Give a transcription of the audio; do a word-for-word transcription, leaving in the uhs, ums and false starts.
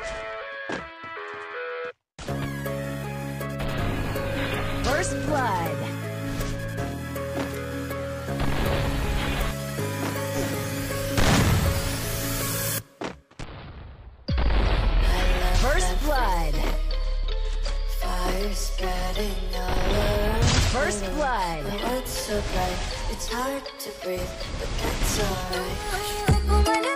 First blood. First blood. Fire spreading all around. First blood. My head's so bright, it's hard to breathe, but that's alright.